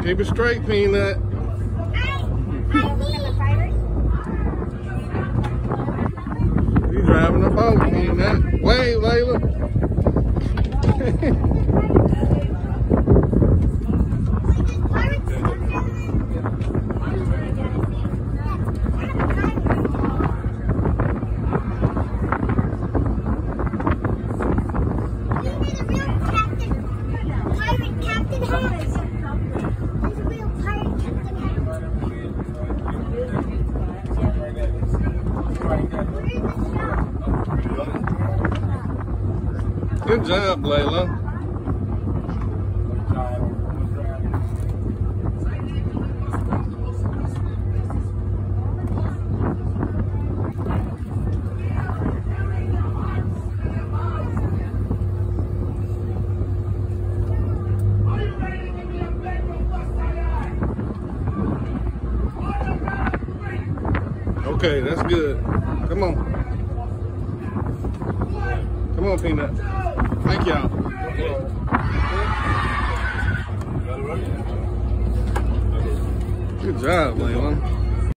Keep it straight, Peanut. You're driving a boat, Peanut. Wait, Laila. Good job, Laila. Okay, that's good. Come on. Come on, Peanut. Thank y'all. Good job, Laila.